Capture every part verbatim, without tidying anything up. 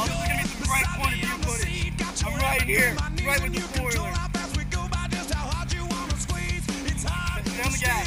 there's gonna be some bright point of view footage. I'm right here, right with the spoiler. Down the gas.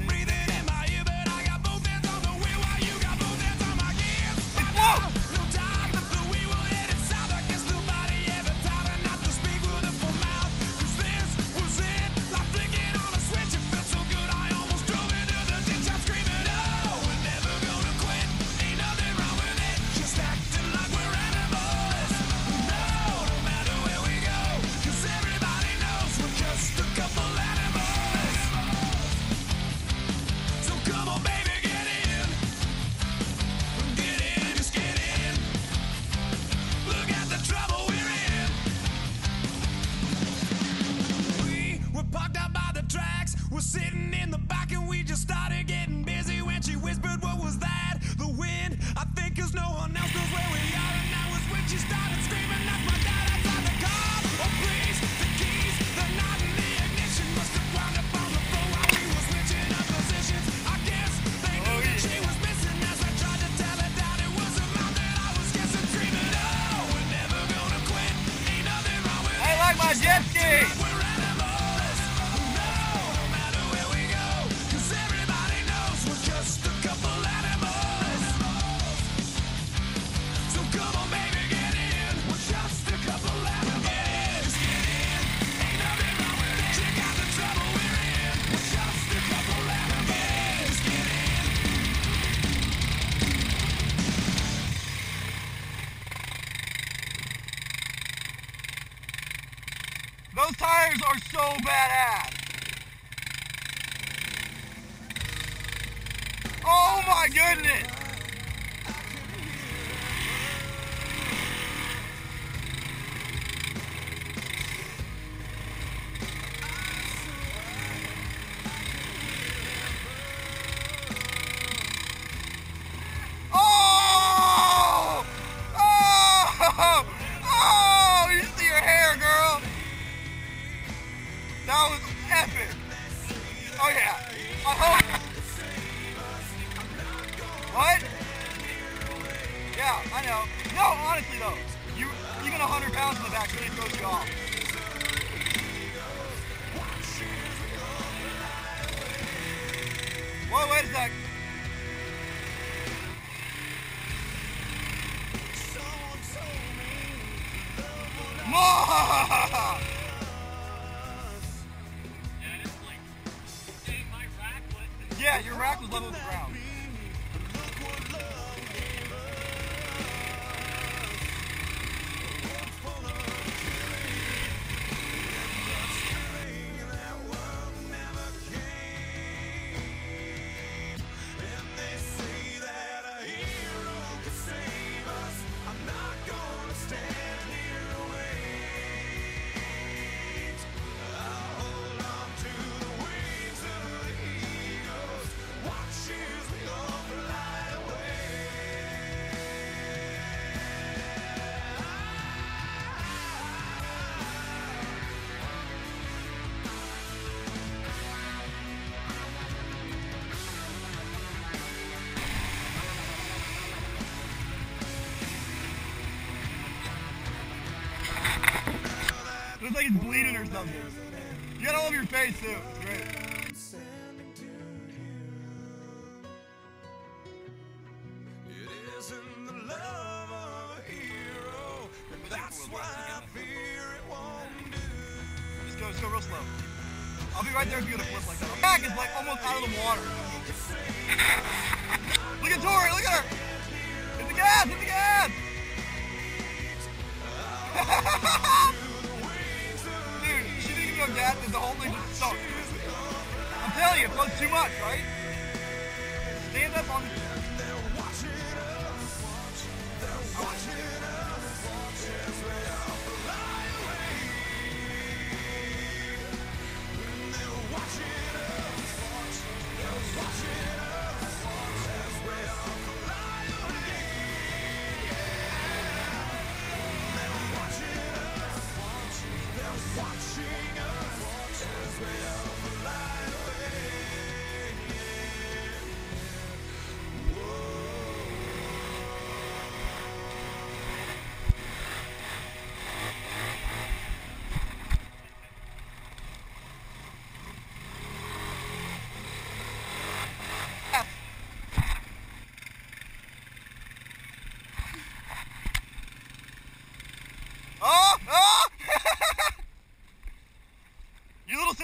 We're sitting in the back and we just started getting busy when she whispered, what was that? The wind, I think, cause no one else knows where we are. And that was when she started screaming, that's my dad outside the car. Oh please, the keys, they're not in the ignition. Must have wound up on the floor while we were switching up positions. I guess they knew that she was missing. As I tried to tell her that it was a mouth that I was guessing, screaming, oh, we're never gonna quit. Ain't nothing wrong with it. I like my jet ski. Those tires are so badass. Oh my goodness. Oh! Oh! Oh! You see your hair, girl. That was epic. Oh yeah. I hope. What? Yeah, I know. No, honestly though, you even a hundred pounds in the back really throws you off. Whoa, wait a sec. More! Yeah, your rack was level with the ground. Looks like it's bleeding or something. You got all over your face too. It's great. Just go, just go real slow. I'll be right there if you get a flip like that. Our back is like almost out of the water. Look at Tori, look at her. Hit the gas, hit the gas. Dude, she didn't even have gas and the whole thing just sunk. I'm telling you, it floats too much, right? Stand up on the...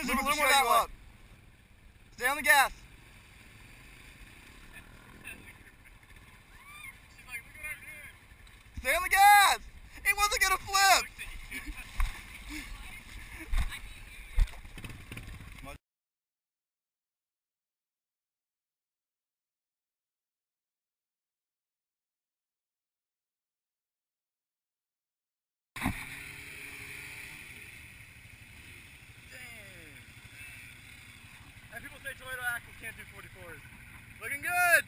as Move if a it little would more show that you way. up. Stay on the gas. Stay on the gas! It wasn't gonna flip! And people say Toyota axles can't do forty-fours. Looking good!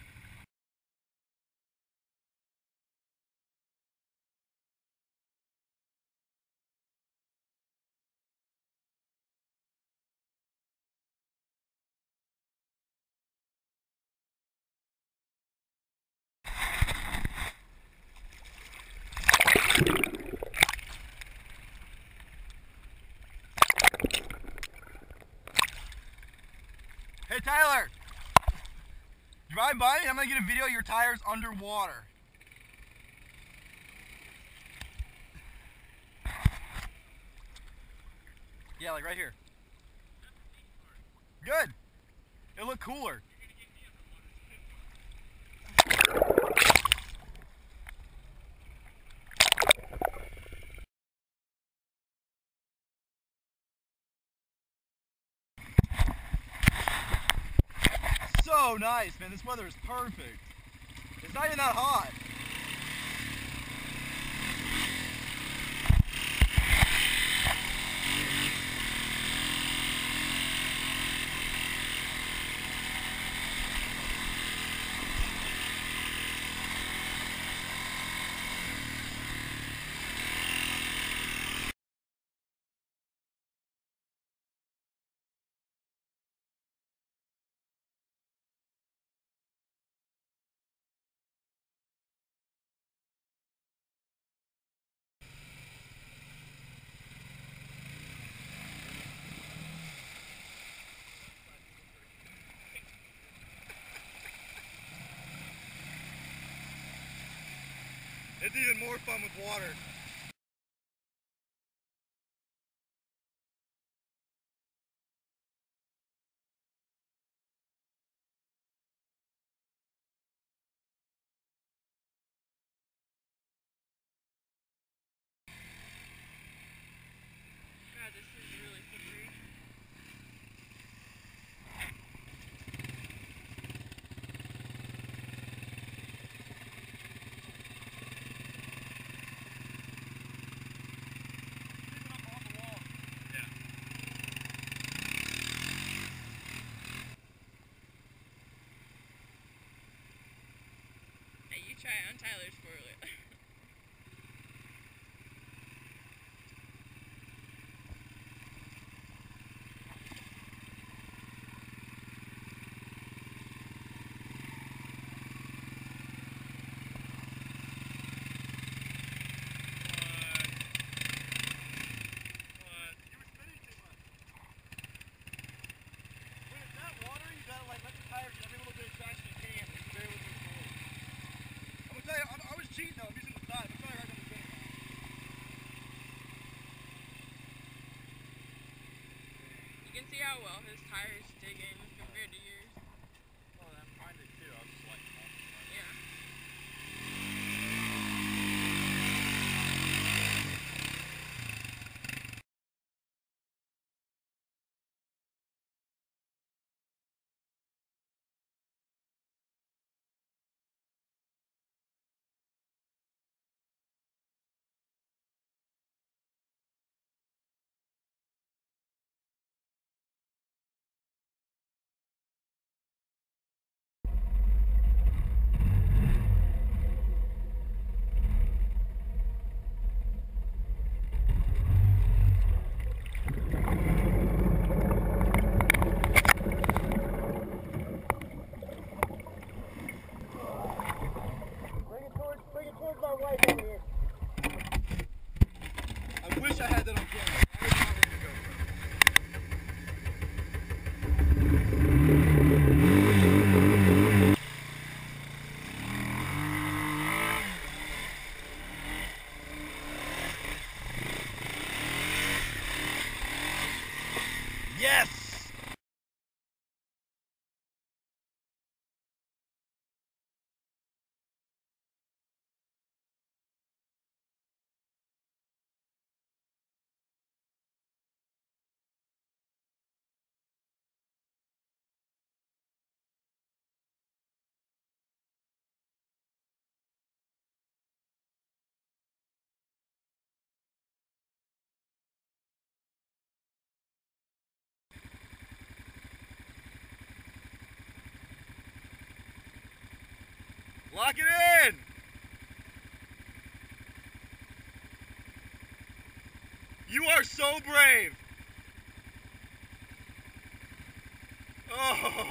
Hey Tyler! Drive by me, I'm gonna get a video of your tires underwater. Yeah, like right here. Good. It looked cooler. So nice, man. This weather is perfect. It's not even that hot. It's even more fun with water. God, this is really slippery. Hey, you try on Tyler's spoiler. I was cheating though, I'm using the side. I'm sorry, right on the finish. You can see how well his tires dig in compared to yours. Well, then mine did too. I was just like, Lock it in! You are so brave! Oh!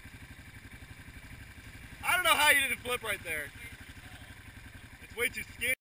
I don't know how you didn't flip right there. It's way too skinny.